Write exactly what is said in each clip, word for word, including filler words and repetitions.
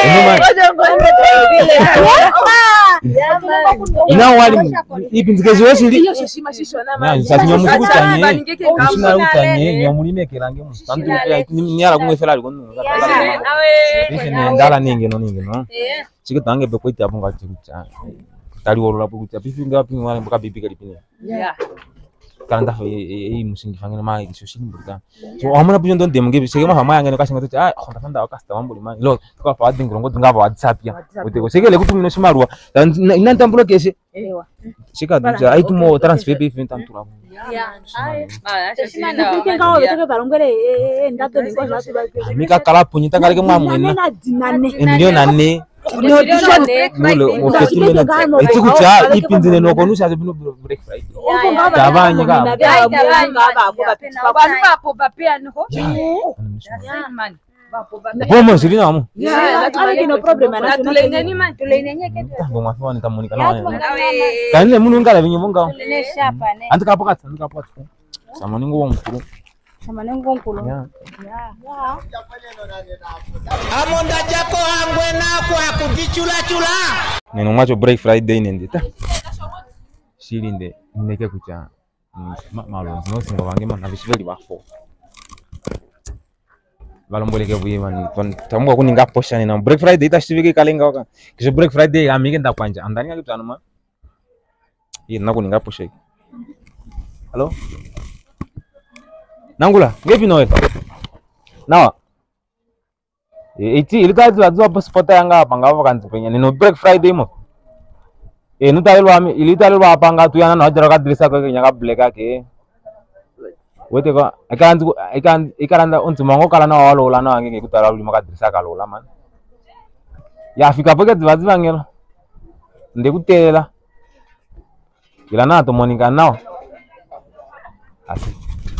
Ini mah. Ina wali ipinzike zosi li. Na sasa nyomu kutanye. Sina utanye nyomu limekerange mu. Tantu ya nyara kumwe fela liko. Ese ne ndala ninge no ninge no. Chike tange be kwita hapo ngati kucha. Tali worola hapo kucha. Bibi ngapi ngwale mpaka bibi kalipine. Yeah. Karanda e musingi fangene ma iso sini burga. So amana punya don dem nge sege ma fama yange no kasinga to ah khonda fanda akasta mambuli ma. Lo ko fa adin ngrongo ngaba WhatsApp ya. Uti ko sege le kutumino simarwa. Ina ntambulo kese. Ewa. Sika duja ai tumo transfer bi fin tantura. Ya. Ai. Ma sima ndo kengao beteke barongere eh ndato ni ko lati ba. Mika kala punya tangale ke mamwena. Ndio nane. No dishon no ofetime na itu kucha ipinzine no konusha bino break friday tabanye ka abantu bapo bapea no man bapo bapea bomo sirina mu ya tulenge no problem na tulenge ni man tulenge nyeke bongo afwa ni tamonika na kanile munu ngala binyo bonga antu kapo katsa antu kapo katsa samoni ngo mkuru samoni ngo mkuru ya amonda jako angwe na kwa kujichula chula neno macho break friday nende ta shilinde neke kucha malo no singa wange man abishiveli bafo balomboleke buyima ni tamwa kuninga posha na break friday tashivike kalenga waka kisho break friday amike ndakwanja andani ngakutana ma yina kuninga posha hello Nangula, ngepi noe? Nawa. Iti ilikazi lazua pasipota yanga hapa ngava kanzi penya. Nino break Friday mo. E nutalilwa ami ilitalilwa hapa nga tuyana na hajara kadrisa kwa nyaka bleka ke. Wete ko ikanzi ikan ikaranda untu mango kala na walo la na wange kutala uli makadrisa kalola man. Ya fika poke zivazi vangelo. Ndekutela. Ila na to monika nao. Asi.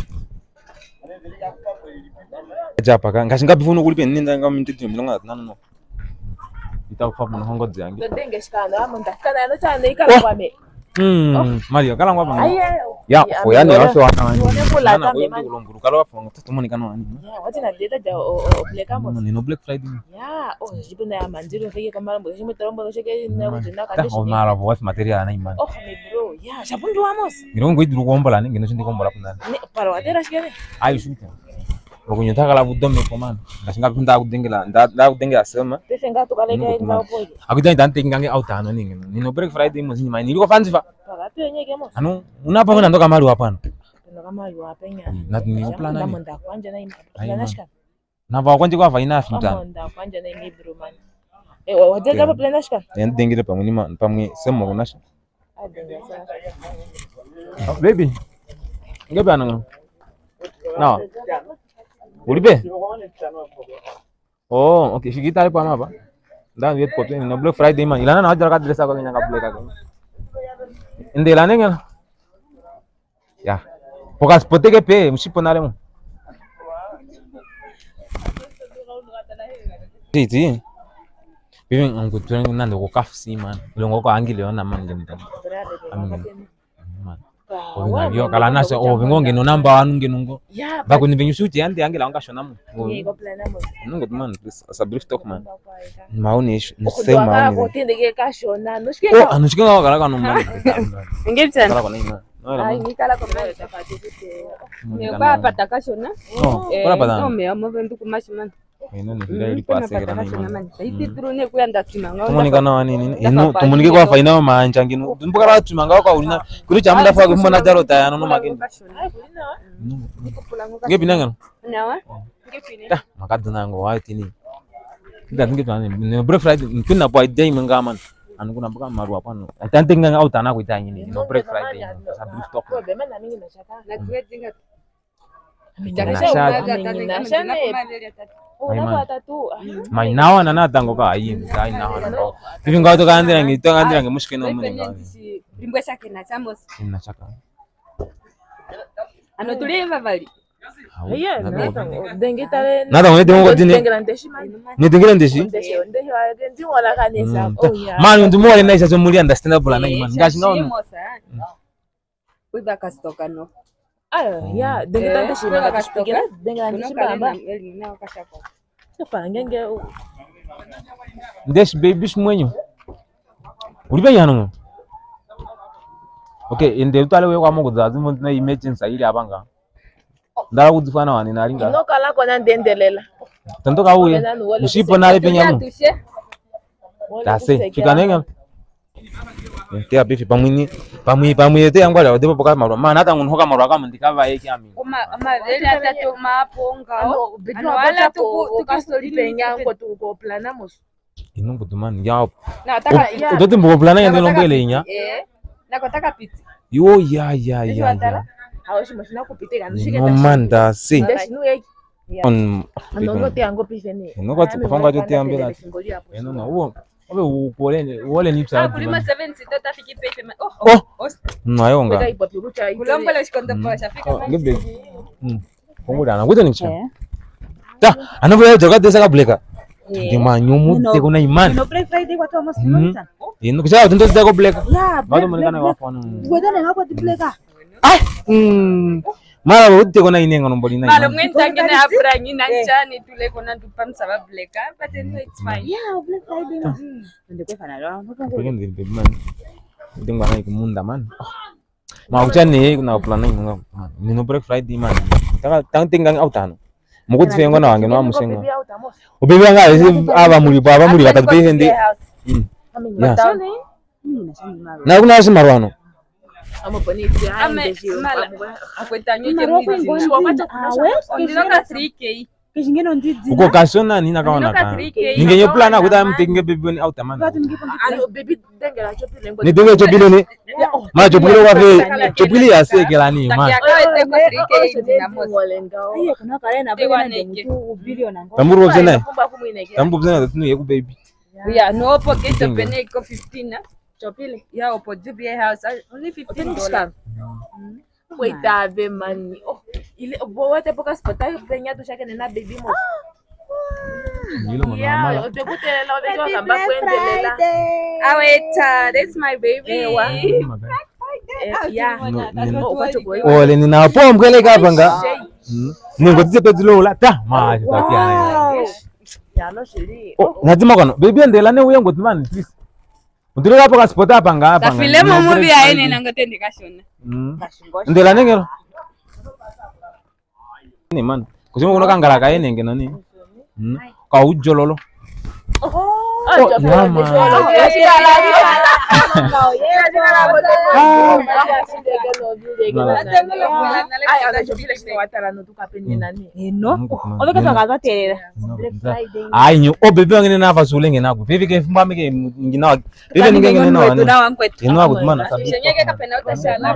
Japa kan ngasinga bifuna ukulipe ninda ngam mintiti mlonga nano no itakufa muno hongo dyangi ndenge shikana amunda kana no cyane ikala kwame mm Maria kala ngwa ya fo ya ne wafe wana nana ko kulonguru kala wafe ngo tutumoni kana wani ya wati na data ja o black amo ni no black friday ya o jibuna ya manjiro fike kama mbo shime trombo shike na kutina kadishi ta mara bo wafe material na imani oh me bro ya shapundu wamos ngiro ngo iduru kombola ni ngino shindi kombola kunana para watera shike ayu shuta Bokunyota kala budome komana ngasinga pinda kudengela nda kudengela sema defenga to kale ke ngao boy akuta ndante ngange outano ningi nino break friday mo zinyi mani liko fanzifa pagati yenye kemo anu unapa kwenda ndoka mali hapana ndoka mali wapenya na ni plan nani nda kwanja na imana shika na va kwanje kwa faina finta nda kwanja na imi bro man eh wajaja pa plan shika ndengile pamwe ni pamwe sema kunasha baby ngebe ananga no Ulipe? Oh, okay. Shikita lipo ama ba? Nda wait po ni no Black Friday man. Ilana na hajara ka dress ako nyanga black ako. Inde ilana ngala. Ya. Pokas poteke pe mshipo nale mo. Titi. Bibi ngu tuengu nando ko kafsi man. Longo ko angile ona man ngenda. Amin. Oh, yo kala nasa oh bingonge no namba anu ngenungo. Bako ni benyusuti ande angela angashona mu. Yego plan amo. Nungo man please as a brief talk man. Maoni no sema maoni. Ko tindege kashona no shike. Oh, anu shike kala kala man. Ngepsa. Kala kona ima. Ai ni kala ko mali tafati kute. Ne ba pata kashona. Oh, kala pata. No me amo vendu kumashiman. Ino ni vile ilikuwa sege na ima. Saiti drone kuyanda timanga. Tumoni kana wani nini? Ino tumunike kwa faina manja ngino. Tumbuka la tumanga kwa ulina. Kuri chamda fa ko mona jaro ta ano no magini. Ngepi nanga? Nawa? Ngepi ne? Ta makaduna ngo wa tini. Nda ngepi nani? Ne break friday nkuna boy day mangaman. Anu kuna mpaka maru hapa no. Atante nganga au tana kuita nyini. No break friday. Sa brief talk. Ko be mana mingi na shaka. Na create jinga. Minasha. Mai nawa na nata ngoka ayi ngai nawa na. Bibi ngao to kandira ngi to kandira ngi mushke no mune ngao. Rimbo shake na chamos. Ina chaka. Ano tuleva bali. Iya, nata dengi tale. Nata ngone dengo dine. Ni dengela ndeshi. Ndeshi ndeshi wa ndeshi wala kanisa. Oh ya. Man ndumo wale naisha zo muri understandable na man. Ngashi ngao. Kuiba kastoka no. Ayo, ya, dengan tante sih nggak kasih pikiran, dengan tante sih bamba. Sekarang geng Ndesh baby shmwenyo. Ulipe yano. Okay, ende utale we kwa Mungu zazimu na emergency ile abanga. Ndara kuzifana wani naringa. Inoka lako na ndendelela. Tantoka uye. Mushipo na lepe nyamu. Tase, chikanenga. Ntia bifi pamwini, pamwi pamwi te angwala ode poka marwa. Mana hata nhoka marwa kama ndikava yake ami. Kuma ama vile hata tu maponga. Ano wala tu tukastori penya kwa tu ko planamos. Inungu tumani yao. Nataka ya. Utote mbo plana yende lombele inya. Eh. Nakotaka piti. Yo ya ya ya ya. Hawashi mashina kupitega nishike No manda si. Ndeshinu yake. On Ano te ango pifeni. Nuko tupanga jote ambela. Eno na uo. Obe ukole wole ni psa. Kulima seven sita tafiki pepe. Oh. Nayonga. Kulombola shikonda kwa shafika. Ngebe. Mm. Kongoda na kuta nicha. Ta, anavyo joga desa ka bleka. Ndima nyumu te kuna imani. No Black Friday kwa Thomas Nimota. Ino kisha tunto te ko bleka. Ya, Bado mlikana wa fano. Wedane ngako di bleka. Ah. Mm. Mara wote kuna inenga nomboli na. Malo mwenta ngene apuranyi na njani tule kona tupamsa ba bleka. But anyway it's fine. Yeah, Black Friday. Ndio kwa fana leo. Pegen de de man. Ndinga na ikumunda man. Ma uchane kuna plana inga. Ni no Black Friday man. Taka tang tingang autano. Muko tfengo na wange no amusenga. Ubebe anga aba muri baba muri batatu hende. Ya. Na kuna asi marwano. Amo boniti ame mala akwetanyo je mwiti ondinoka three K Kishingeno ndidi. Uko kashona nina kaona ka. Ningenye plana kuta mtinge bibi ni autamana. Ano baby dengela chopile ngo. Ni denge chopile ni. Ma chopile wa fe chopile ya sekela ni ma. Yakawete ko three K dinamos. Ayo kuna kale na bwana ndio bilioni ngo. Tamburu bzena. Tambu bzena tunu yeku baby. Yeah, no pocket pene iko fifteen na. Chopile. Yeah, opo J B A house only fifteen dollars. Wait ave man. Oh, ile bote poka spota penya tu shake na baby mo. Yeah, utekutelela obekwa kamba kwendelela. Aweta, that's my baby. Yeah. Ole nina po mkele kapa nga. Ningo tse petlo la ta ma takia. Ya no shiri. Oh, nazima kono. Baby ndela ne uyengo tmani please. Ndilo hapo ka spota hapa nga hapa nga. Tafilemo movie aene nangote kashona. Mm. Ndela nengero. Ni man. Kusema kuna kangala ka ene ngeno ni. Mm. Ka ujololo. Oh, mama. Ai nyo o bebe ngene na fasule ngene naku. Bebe ke fumba mike ngina. Bebe ngene na wana. Ino akutmana kabisa. Shenyeke kapena utashala.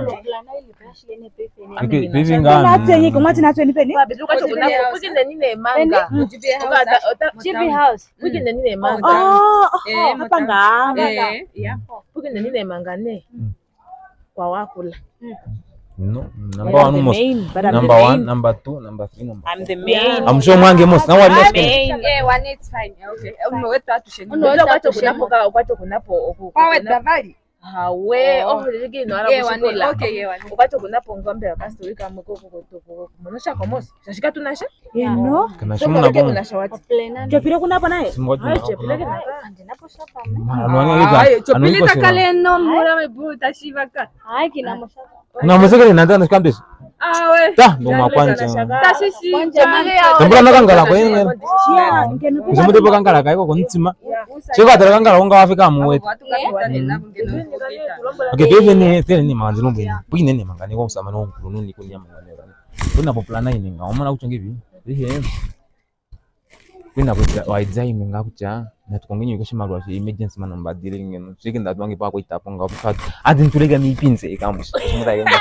Bebe bebe ngana. Natse nyiko mwati natwe ni peni. Baby ukacho kunapo kugende nine manga. G B house. Kugende nine manga. Oh, hapa nga. Eh, yeah. Kugende nine manga ne. Kwa wakula. No, number one almost. Number one, number two, number three, number four. I'm the main. I'm sure mwange most. Now what next? Yeah, one it's fine. Okay. Unaweza tusheni. Unaweza kwacho kunapo ka kwacho kunapo. Pawe davari. Hawe, oh ligi no ara kushikola. Okay, yeah, one. Kwacho kunapo ngombe ya kastori kama koko koko. Monosha komos. Shashika tunasha? Yeah, no. Kana shumuna bomu. Tunasha watu. Chopile kuna hapa naye. Hai chepile kana. Ndinapo shapa me. Mwana Chopile takale no mura mebuta shivaka. Hai kina moshapa. Na muziki nanda na skambes. Ah we. Ta ndo makwanza. Tashishi. Tambura nakangala kwa yene. Yeah, ngene kwa. Kuzimude pokangala kaiko kontsima. Cheka tara kangala unga wafika muwe. Okay, bebe ne tele ni manzi nombe. Bugine ne mangani ko usama no nkulu ni kunya mangani. Kuna poplana ine nga omona uchange bi. Bihe. Kuna kuja waizai menga kuja. Na tukongenye ko shimarwa shi emergency man mbadile ngeno. Shike ndatwange pa ko itaponga uphat. Adi ntulega mi pinze ekamushi. Muda yenda.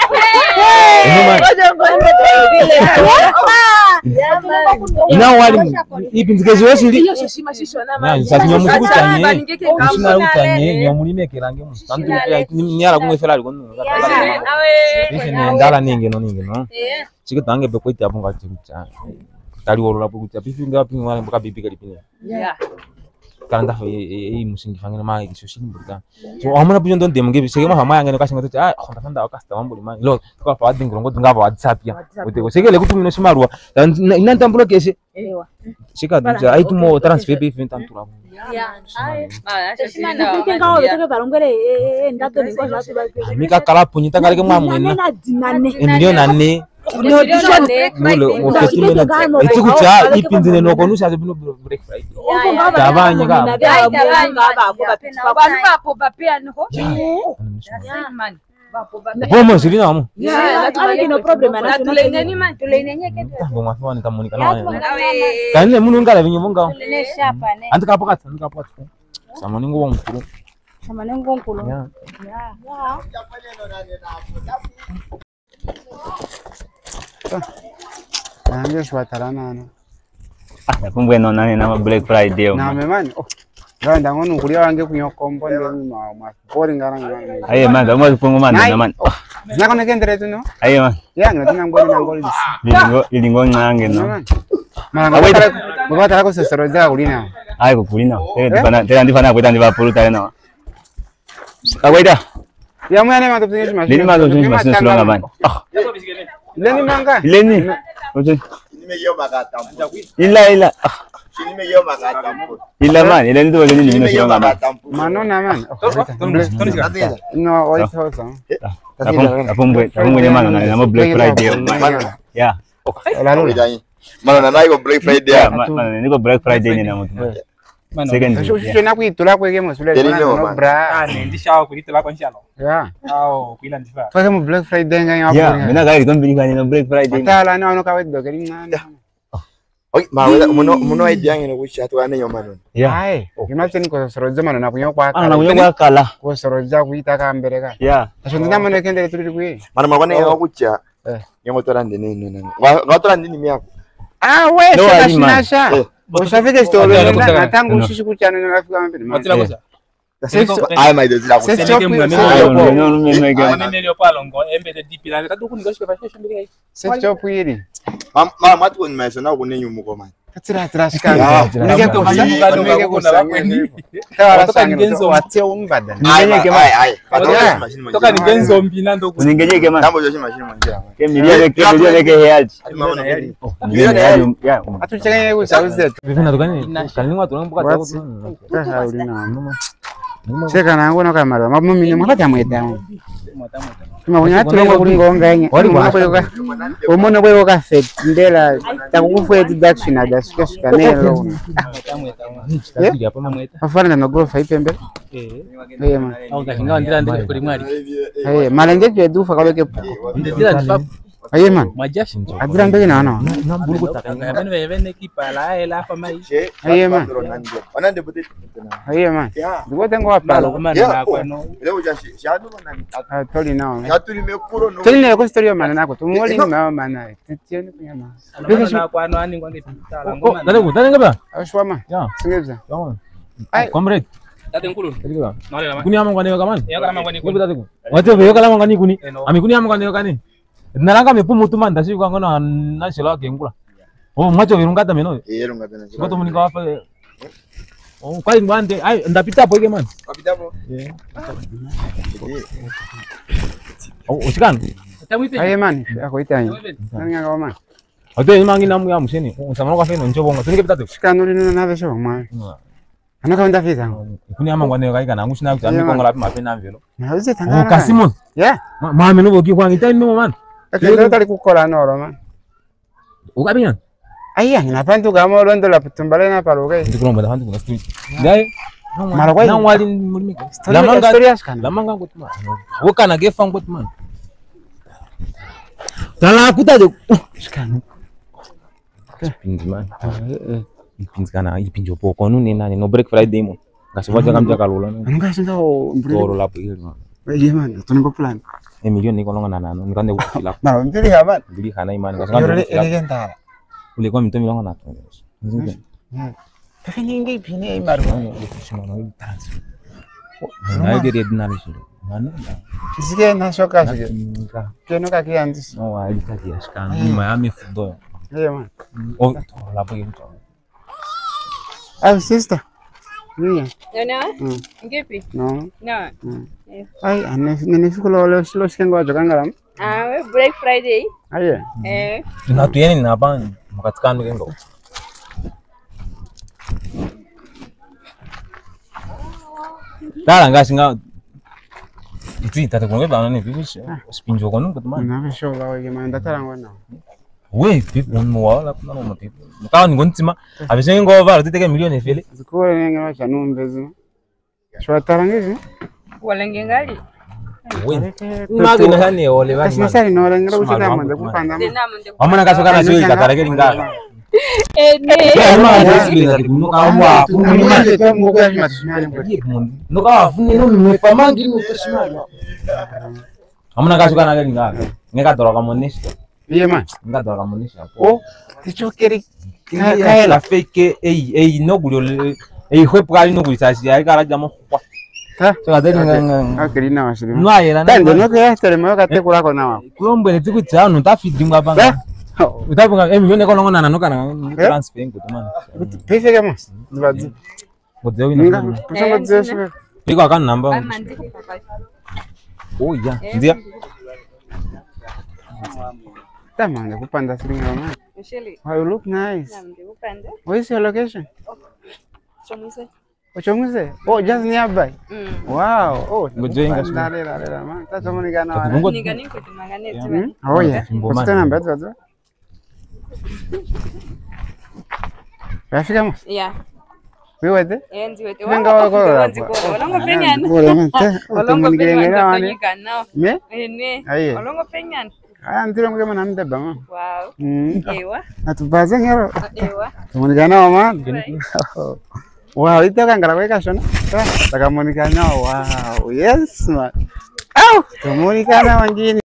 Ina wali ipinzikezo yosili. Iyo shishima shisho na Na sasa nyamushku tanye. Kushina utanye nyamulime kerange mu. Tantu ya nyara kumwe fela liko. Bihe ne ndala ninge no ninge no. Shike tange be ko itaponga chikucha. Tali worola bukucha. Bihe ngapi ngwale mboka bibi kalipine. Yeah. kalanda hii musingi fangina mai sosini burga so amana pujo ndo ndemge sege ma hama yangene kashinga tuti ah khonda fanda wakasta wambuli mai lo kwa fa wadingi ngo ngaba WhatsApp ya uteko sege le kutumino shimarwa inanta mbulo kese ewa shika duja ai tumo transfer be fintan tura ya ai ah shimana kutenga wo teke barongere eh ndato ningo jatu ba mika kala punyita kale ke mamwena na dinane emilio nane no dishone mulo mufetimela eti kucha ipinzine no konusha bino break friday tabanye ka abantu bapo bapia nho man bapo bapia bomo sirina mo ya natulenge no problem ana tulenge ni man tulenge nyeke ngo mafani kamunika nawe kanile muno ngala binyo bonga ne shapa ne andika pakati andika pakati samani ngo wonkuru samane ngonkulu ya Nangyo shwatarana ano. Ah, kumbe no nani na Black Friday. Na memani. Oh. Ganda ngono kulia wange kunyokombo ndio ma ma boring garanga. Aye man, kama kupungu man na man. Nako nekendere tu no? Aye man. Ya ngati ngongoni ngongoni. Ilingo ilingo ngange no. Mara ngata ngata ko sesoroza kulina. Aye ko kulina. Eh dipana, tena dipana kwenda ndiba puluta na. Kawaida. Ya mwana ma topsingi mashine. Lini ma topsingi mashine sulonga man. Ah. Leni manga. Leni. Oje. Nimeyo magatampo. Ila ila. Nimeyo magatampo. Ila man, ila ndio leni ni sulonga man. Manona man. No, wait hold on. Apung apung apung nyama na na Black Friday man. Ya. Lalu. Mana na iko Black Friday. Ya, man niko Black Friday ni na mtu. Second. Sio na kuitula kweke mosule no bra. Nendisha kuitula kwa nshalo. Ya. Au kuila ndifa. Kweke mo Black Friday nga yapo. Ya, mina gari kombini kani na Black Friday. Tala na ono kawe dogeri ngana. Okay, mawe muno muno idea ngene kucha to ane yomano. Ya. Ai, kimache niko soroza mano na kunyo kwa. Ana na kunyo kwa kala. Ko soroza kuita ka mbere ka. Ya. Asho ndama no kendere tuli kuyi. Mana mabane yo kucha. Eh. Yemo to rande ni ni. Wa to rande ni miako. Ah, we No, sasa Ali, man. sinasha. Usafike stolo na tangu usishi kuchana na rafiki wangu. Matila kosa. Ai mai dozi la Sasa kucha. chopi. No, no, no, no, no. Nene leo palo ngo embede dipila ka duku ngoshike fa fashion bili. Sasa chopi hili. Mama matu ni maisha na kunenyu muko man. Tira tira shikana. Nige ko Kama nige bado nige ko kuna wakweni. Tawala Kutoka sangi Ngenzo. watie umbada. Ai ai ai. Toka ni genzo mbina ndo ku. Usingeje kema. Nambo joshi mashini mwanjia. Ke milioni ke milioni ke heads. Mama na heri. Milioni ya. Atuchanganye ku sauze. vivina tukani kalingwa tunambuka tako Sasa ulina mama. Seka nangu no kamera. Mamu mimi mwata mweta. Tuma kunya tulongo kulingonga nye. Wali kwa yoga. Umono bwe yoga set ndela takukufu deduction ada shika shika nelo. chitazidi hapa mama Afana na gofa ipembe. Eh. Eh man. Au kashinga ndira ndira kuri mwari. Eh malenge je dufa kaloke. Ndira ndifa Aye man. majashi. Adira mbele na no. nambulu kutaka Ngabene bene kipala ela fa mai. Aye man. Wanande bote. Aye man. Ya. Ngote ngo Palo apalo. kuma na kwa no. Leo jashi shadu wanande. Ah toli nao. Shatu limekuro no. Toli ne ko story mana nako. Tumoli ni mama mana. Titieni kunyama. Na kwa no ani ngwange pitala oh ngoma. dale ku dale ngaba Ashwama. ya Singeza. kama Ai. comrade Tate nkulu. kaliga Nole la. kuni ama ngane kama Ya kama ngwani kuni kulu. dale ku wate be yoka lama ngani kuni Eh, no. ami kuni ama ngane kani nalanga me pumu tumanda si kwa ngona na shelo akengula oh macho virungata meno Yero ngatana. ngoto munika wafa oh kwa ngwande ai ndapita hapo ige man Kapitabo. yeah oh usikan Tamwipe. Aye man. Ako itanya. Nani ngaka man. ate mangi namu ya museni usamana kwa feno nchobonga tunike pitatu Shikanuri nuna na besho mwa. Anaka unda fita. kuni ama ngane kai kana ngushina kuti ami kongola pima pena mvelo Na uze oh tangana. kasimon Yeah. mama no boki kwa ngitai no man Akendo tali kukola noro man. ukabinya Aya, napantu kama londo la tumbale na paruke. ndikulomba hantu kuna street dai Mara kwa na wali mulimi Lamanga story askana. lamanga ngotuma wokana gefa ngotuma tala kutaje Shikano. pinzi man pinzi kana ipinjo poko nune nani no break friday mo ngasiwaja kamja kalula Anuka sinda o toro lapo ile Aye man, tunimbo plan. e milioni niko longa nana nikande kufila Na mpili haman. bili kana imani Yore kasanga elegenda. ule kwa mitomi longa nato Kafe nyingi pine imaru. na gere dinari suru mana Kisike na shoka shike. Keno kaki andis. no wa ilika kia skana nyuma ya mifudo Aye man. oh toro lapo ile Ah sister. Iya. Yana? Hmm. Ngipi? No. No. Hmm. Ay, ane nene fikulo lo lo skengo ajo kangaram. Ah, we Black Friday. Aye. Eh. Tunatuyeni na hapa makatikano kengo. Dala ngasinga Iti tata kunge bana ni vipi spinjo kono kutumana. Na besho la wege manda tarango na. We pipi no wala kuna no pipi. Mukawa ni ngontima abisenge ngo valo titeke milioni efele. Zikuwa nenge wacha numbe zima. Shwa tarangizi. Wala ngengali. We. Magi na hani ole bani. Kasi sari no lenga ushaka manda kupanda. Amana kaso kana sio ikatareke linga. Ene. Nuka wafuni no mwefamangi mutashimali. Amuna kashuka na gari ngaga. Ngeka toroka monisha. Iye man. Ngeka toroka monisha. Oh, tichokeri Kaela la fake ei ei no gulio ei hwe pali no gulisa ya kala jamo kwa. Ha. So adeni nganga. Akiri na wasiri. No ayera na. Tande no ke tere mo ka te kula ko na wa. Kulombe ne tiku tsa no ta fidinga banga. Utapunga eh milioni kono ngona nanuka na transfer ngo tumana. Pese ke mas. Zibadzi. Bodzeo ina. Kusanga zesu. Iko akana namba. Oh ya. Ndia. Tamanga kupanda siringa mama. Usheli. Oh, you look nice. Namde upande. Where is your location? Chomuse. Ochomuse. Oh, just nearby. Mm. Wow. Oh, Ngojenga shu. Dale dale dale man. Tata moni kana Tatu wana. bungo. Ningani ko tumangane tiba. Oh yeah. Fimbo man. Kusta namba tatu. Rafika mo. Yeah. Wewe de? Enzi wetu. Venga wako Wanzi hapo. ko. Olongo penyana. Bora mante. Olongo penyana wani. wani. Me? Ene. Aye. Olongo penyana. Ah, ndiro mge mana mde bama. Wow. Mm. Ewa. Atubaze ngero. Ewa. Moni kana wa man. Wow, itu kan gara weka shona. Taka moni kana wow. Yes man. Au, moni kana wangini.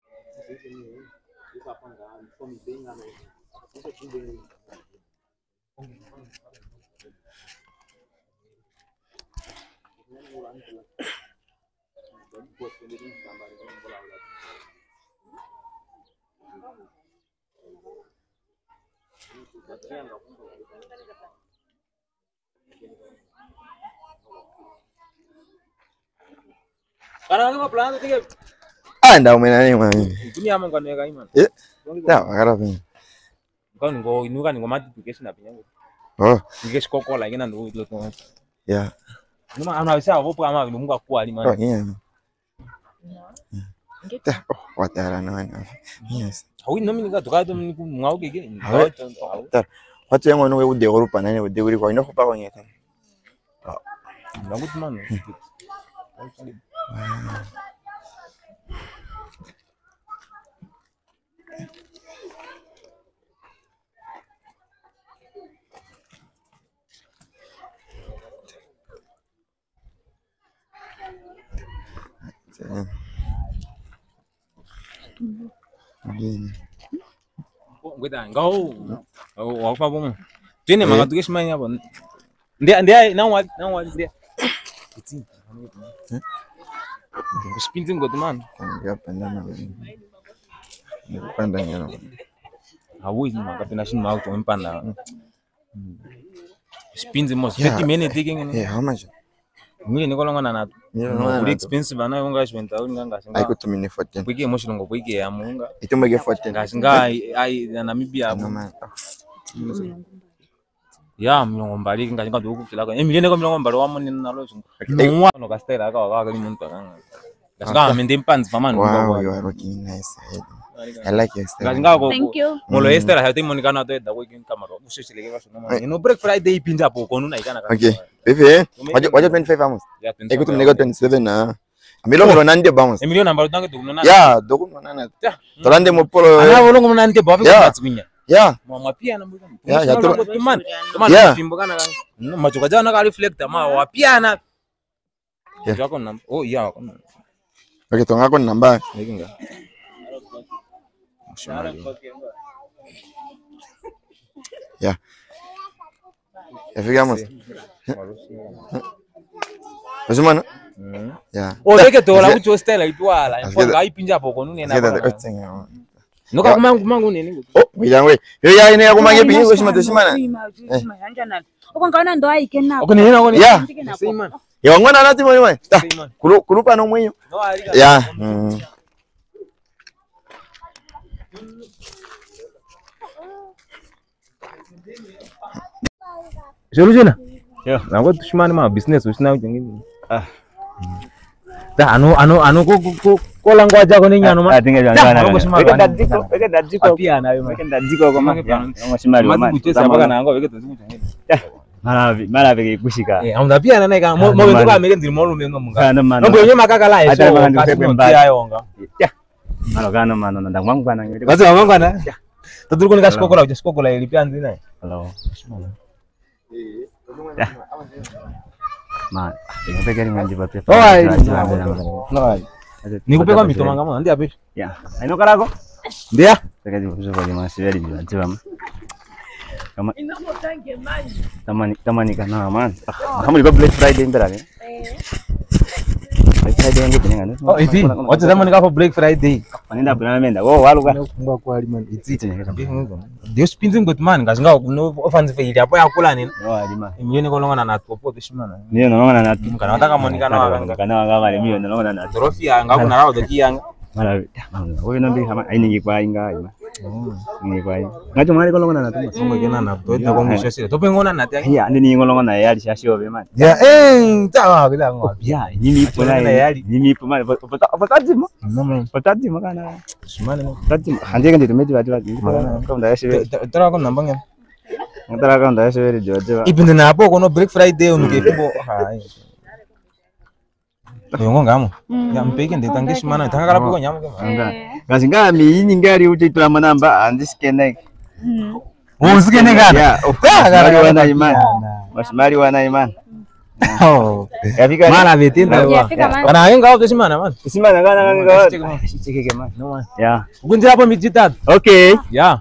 Karang ko plan tiga. Anda umenani mami. Dunia amang kan ya iman. Eh. Tak, agak apa. Kan ngo inu kan ngo mati tu kes na pinya. Oh. Kes koko lagi na ndo lo to. Ya. Numa ana bisa wo pa ama mungu akwa ali man. Oh, iya. Dah, oh, watara na wana. Yes. Hawi nomi nika tuka to ni ngau ke ke. Tar. Watu yangu wana ude Europa nani ude uri kwa ino kupa kwa nyeta. Oh. Bagus man. Begini. Oh, gue dah engkau. Oh, apa bom? Jadi makan tugas mainnya apa? Dia dia nawal nawal dia. Itu. Spinting gue teman. Ya pandang apa ini? Pandang ya. Awu ini makan tenasin mau tuh pandang. Spinting mau fifty minutes tinggi ini. Yeah, how much? Mimi ni kolonga na natu. Yeah, Uri expensive ana yonga shwenta uri nganga singa. Ai kutumini fourteen. Kuike moshilongo kuike ya munga. Itumege fourteen. Ngasinga ai na Namibia abo. Ya mlongo mbali ngasinga duku kilaka. Emilene ko mlongo mbali wa moni nalo sungu. Nwa no kastera ka wa ka limuntu kanga. Ngasinga amende mpanzi mama ndo. Wow, you are looking nice. I like your style. Ngasinga ko. Thank you. Molo estera hati moni kana to da weekend kamaro. Ushishileke baso no. No break Friday ipinja po konu na ikana. Okay. Pepe, waje waje twenty-five vamos. Eh kutumnega twenty-seven na. Amilo ngolo nande vamos. Emilio namba utange tukunona. Ya, doku nana. Tolande mopolo. Ana bolongo mnante bafi kutsinya. Ya. Mama pia na mbona. Ya, ya to. Man. Tomana fimbo kana kana. No machoka jana ka reflector ma wa pia na. Ya ko namba. Oh ya. Okay, tonga ko namba. Nikinga. Ya. Ya figamos. Bagaimana? Ya. Oh, deke to la kucho stela itwala. Kwa ipinja poko nune na. Kita tak keceng ya. Noka kumangu kumangu nini? Oh, wiyangwe. Yo ya ine yakumange pinyi kweshima toshimana. Okwangaona ndo aikena. Okuni nina okuni. Ya. Simana. Yo ngwana nati mwe mwe. Ta. Kulu kulupa no mwenyo. Ya. Mm. Solution? Yo. Nango tushimani ma business usina ujengini. Ah. Da anu anu anu ko ko ko lango aja ko ninya anu ma. Ah, tinggal jalan. Weke dadiko, weke dadiko. Apia na yo. Weke dadiko ko ma. Ngosimali wa ma. Mati sapa kana ngo weke tuzimu ujengini. Mala mala veke kushika. Eh, amda pia na neka mo mo to ka meke ndiri mo lumenga munga. Kana mana. Ngo nyo makaka la eso. Ata manga Kasi pepe mo mbaya. tia yonga. Ya. Mala kana mana ndang wangu bana. Kasi wangu bana. Taduru ko nikashiko kola ujashiko kola ilipia nzina. Hello. Ya. Ma, ingepeka ni manji bape. Oh, ai. No ai. Nikupe kwa mito manga mo, ndia pe. Ya. Aino karako? Ndia. Peka di kuzo kwa jamaa siveri bila ntiba. Kama tamani tamani kana man. Kamu di Black Friday mbera ni? Black Friday ngi tenga. Oh, iti. Wacha zamani ka Black Friday. Panenda bana menda. Oh, waluka. Ngwa kwa ali man. Iti. Ndio spinzi ngoto man, ngazinga no offense fe ili hapo yakula nini? Oh, ali man. Miyone ko longa na popo tishimana. Niyo naona na tu. Kana nataka monika na wanga. Kana wanga wale miyo naona na. Trophy anga kuna rawo doki yanga. Mala. Wewe nambi kama aini kwa inga ima. Ni kwa. Ngacho mali ko longa na tu. Songo kena na to ta ko musho sire. To pengona na tia. Ya, ndi ngolonga na yali shashio be man. Ya eh tawa bila ngwa. Ya, nimi ipo na yali. Nimi ipo man. Patati mo. Mama. Patati mo kana. Shimane mo. Patati. Hanje kan ditumeti bati bati. Kama nda yashibe. Tara ko nambanga. Ngara kan nda yashibe jojo. Ipinde na hapo kono Black Friday unuke fimbo. Hai. Yongo ngamo. Ya mpeke nditange shimana tanga kala poko nyamu kama. Ngazi ngami yini ngari uchitura manamba andisikenek. Usikene kana. Ya, ukara wana imani. Masimali wana imani. Oh. Yafika Mala betinda wa. Kana yenga au shimana man. Simana kana nganga. Chikeke man. No man. Ya. Kunje hapo mijitatu. Okay. Ya.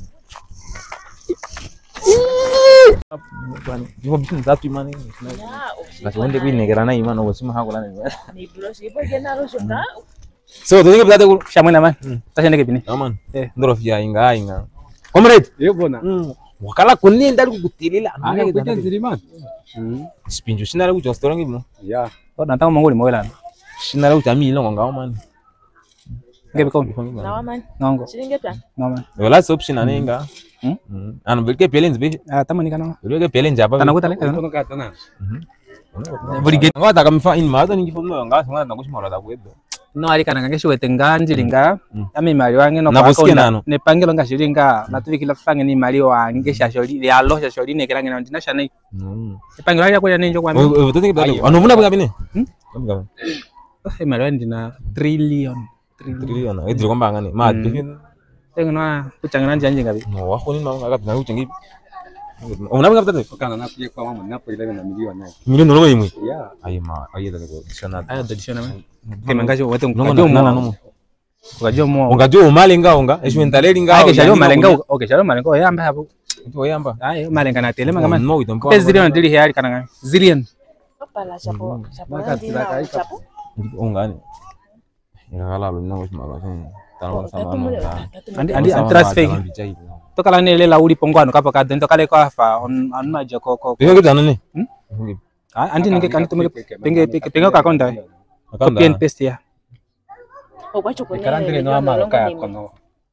Niko bikin tatu imani. Basi wende kwinegera na imani obosima hakula na. Ni bro sipo kena roshota. So to ngibda de Shamwena man. Tashende kipini. Aman. Eh, ndoro fia inga inga. Comrade. Yebona. Wakala kunni ndari kukutilila. Aya kutenzi man. Spinjo sinara ku jostorangi mo. Ya. Oda ntanga mangoli mwela. Sinara ku tami longo ngao man. Ngebe ko. Nawa man. Nongo. Shilinge plan. No man. Wala option aninga. Mhm. Ano bilke pelens be. Ah tamani kana. Bilke pelens hapa. Kana kutale kana. Tono katana. Mhm. Buri get ngata kamfa in maza ningi fono nga ngata nakushimara da kwedo. No ali kana ngesho wetenga njilinga. Ami mali wange no kwa ne pangelo ngashilinga natuvikila fange ni mali wange shasholi ya lo shasholi ne kirange na ndina shane. Mhm. Pangelo ali yakole ninjo kwa mimi. Wewe totingi bado. Ano muna bwa bine? Mhm. Kamga. Eh mali wange ndina trillion. Trillion. Edro kwamba ngani? Ma trillion. Tengona kuchangana njanje ngapi? No wako ni mama ngapi na kuchangi. Una ngapi tatu? Kana na pia kwa mama napo ile na milioni nane. Milioni nolo imwe. Yeah. Ayi ma ayi da ko dishana. Aya da dishana man. Kema ngajo watu ngajo mo. Ngajo mo. Ngajo malenga unga. Eshu ntaleri nga. Aya shajo malenga. Okay, shajo malenga yamba hapo. Ito yamba. Aya malenga na tele manga man. No itampa. Zillion ndili hayari kana ngani. Zillion. Pala chapo. Chapo. Chapo. Unga ni. Ingala lo nango shimala sana. Tano sama. Andi andi transfer. Tokala ne lela uli pongwano kapo ka dento kale ko afa on anna je ko ko. Penge kitana ni? Ah andi ninge kan tumule penge penge ka konda. Copy and paste ya. O kwacho kone. Karandire no amaro ka kono.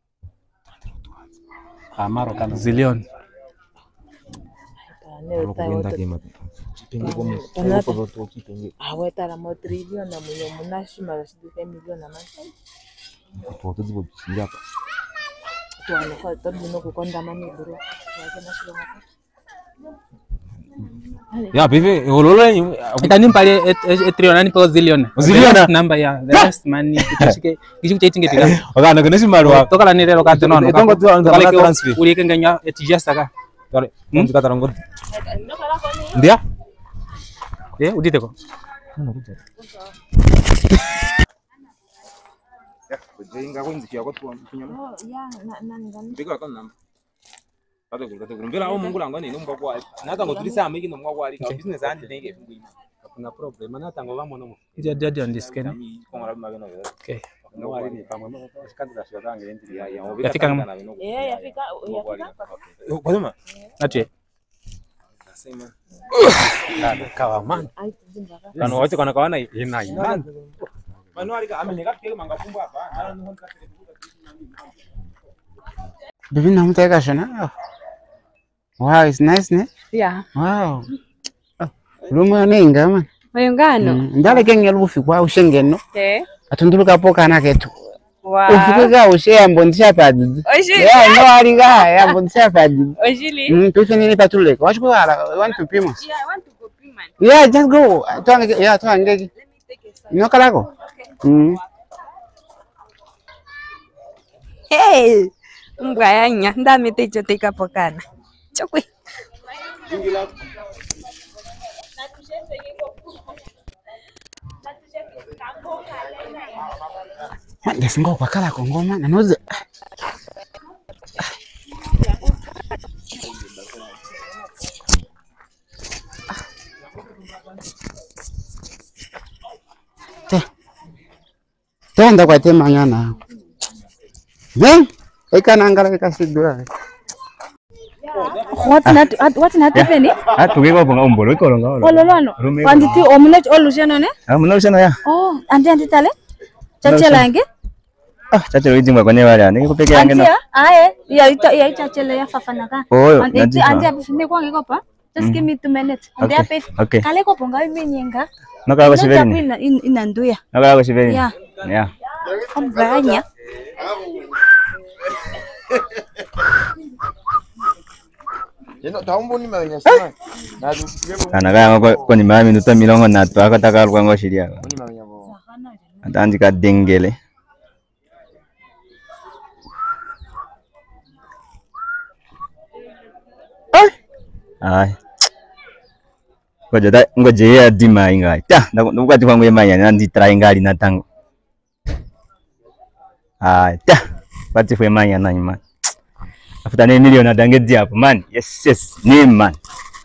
Amaro kana zillion. Awe tara mo trillion na munyo munashima la sidike milioni na man. Kwa tuzi bobishinga pa. Tuano kwa tabu no kukonda mani bro. Ya bibi ololo ni itani pale trillion ani po zillion. Zillion number ya the rest money kishike kishike tinge tira. Oga na kunesi marwa. Tokala ni lelo ka tenono. Tongo tu anga mala transfer. Uli kenganya etijasta ka. Tore. Ndio katarongo. Ndia? Eh udite ko. Kujenga kwenzi kia kwa tuwa mpinyama. Oh ya na nani ngani. Mbika kwa namba. Tado kulu tado kulu. Mbela au mungu lango ni numba kwa. Nata ngo tulisa amiki no mwa kwa ali. Business andi ndenge fungu. Kuna problem. Nata ngo vamo no. Ija dia dia on this can. Okay. Yafika kama Eh, yafika yafika. kwa nini? Ati kawa man kana wote kana kawana ina imani manuali ka ameneka kile mangapumba hapa Bibi namteka shana. Wow, it's nice ne? Yeah. Wow. Lumo nenga man. Mayungano. Ndale kenge lufi kwa ushengeno. Eh. Atunduluka poka na ketu. Wow. Ufika ushe ambondisha padi. Ojili. Yeah, no alinga ya ambondisha padi. Ojili. Mm, tufe nini patule. Wash go ala, want to pay us. Yeah, I want to go pee man. Yeah, just go. Tuange, yeah, tuange. Let me take a side. Inoka lako. Okay. Mm. Hey. Mbwa yanya, ndame techo teka pokana. Chokwe. Man, desingo kwa kala kongoma na noze. Te. Tenda kwa tema nyana. Ven. Eka nangala eka sidura. What not what not happening? Atu kiko ponga umbolo iko longa olo. Ololono. Kwanditi omunet olusheno ne? Ah, munosheno ya. Oh, andi andi tale. Chachela yange? Ah, chachela ijingwa kwenye wale ani ko peke yange no. Aye, ya ita ya chachela ya fafana ka. Oh, andi andi abisinde kwa ngeko pa. Just give me two minutes. Andi ape. Okay. Kale ko ponga imenyenga. Naka ko siveni. Ina ina nduya. Naka ko siveni. Yeah. Yeah. Ombanya. Yeno taumbo ni manya sana. Na tukiwemo Kana kaya ko ko ni mami minuto milongo na tu aka taka kwa ngo shiria. ni manya bo. Atandi ka dengele. Ai. Ai. Ngoja da ngoja ya dima ingai. Ta, ndakati kwangu yemanya nandi try ngali na tango. Ai, ta. Pati fwe manya na nyuma. Afuta ne milioni adangeji hapo man. Yes, yes. Ni man.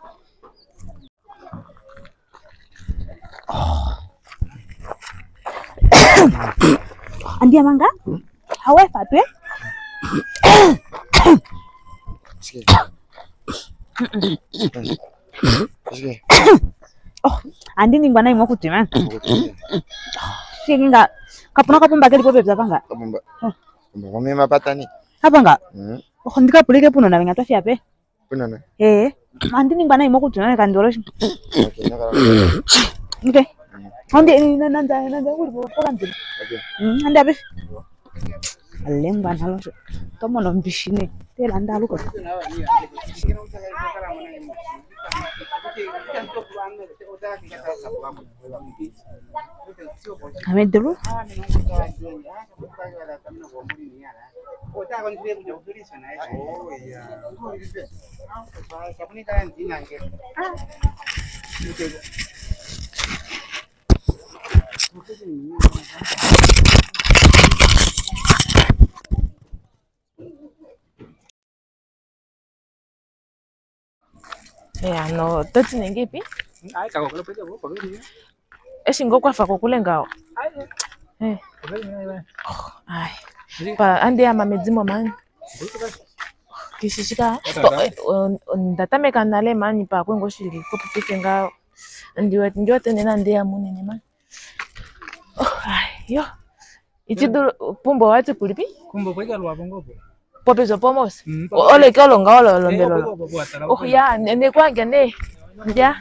Andi amanga? Hawe fatwe? Oh, andi ningwa na imokuti man. Singa kapuna kapumba kali pope zapanga. Kapumba. Kapumba mimi mapata ni. Apanga? Mhm. Oh, ndika pulike puno na ngata fiape. Puno na. Eh, andi ningwa na imokuti na kandoro. Okay, nakala. Okay. Andi nanda nanda uri poka ndi. Okay. Mhm, andi abe. Alemba nalo. Tomo no mbishine. Tela ndaluko. Amedru? Ya no, toti nengepi? ai kako kule peke hapo peke. Eshingo kwa fako kule ngao. Eh. Ai. Pa ande ama medzimo man. Kishishika. Ndatame kanale man pa kwengo shiri ko peke ngao. Ndiwe ndio tena nande ya munene man. Oh, ai yo. Ichidu pumbo watu kulipi? Kumbo peke alwa bongopo. Popezo pomos. Ole kolo ngalo lombelo. Oh ya, ne kwanga ne. Ya.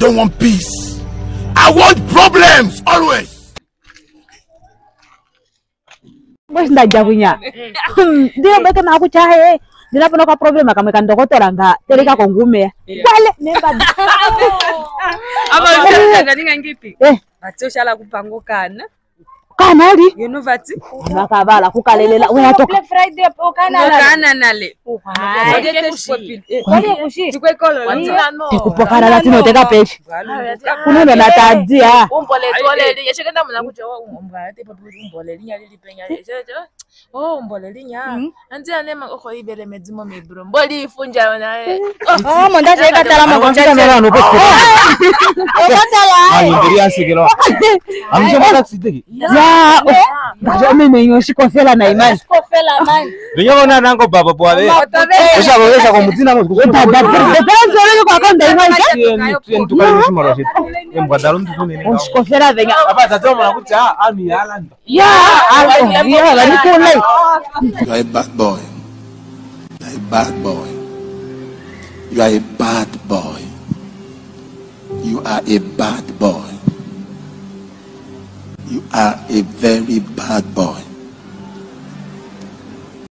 don't want peace. I want problems always. Bos ndaja punya. Dia beke na aku cahe. Dia pernah ka problem kami kan dokter enggak. Tadi ka kongume. Wale nemba. Aba ushaka ninga ngipi? Eh, Batho shala kupangokana. Kana di? You know vati? Nakabala kukalelela we atoka. Black Friday okana nale. Okana nale. Ah, yete shopil. Kwani ushi? Tikwe kolo latino. Tikupokana latino teka page. Kuno na tadia. Umbole tole yeshekenda mna kujowa umbwa ate papu umbole linya lili penya yeje. Oh umbole linya. Anti anema ko ibele medzimo mebro. Mboli ifunja na. Oh monda cheka tala magonja mera no pes. Okatala. Ai ngeria sikelo. Amshoma taxi. Ya, ngajo mimi nyoshi kofela na imani. Kofela man. Binyona nango baba bwale. Osha bwesha kwa mutina ngo kukuta baba. Baba zolo kwa konda imani. Tien tukali mshimaro shit. Embadalo mtukune ni. Oshi kofela venga. Aba tatomo na kucha ami yalanda. Ya, alo, ya bani kule. You are a bad boy. You are a bad boy. You are a bad boy. You are a bad boy. You are a very bad boy.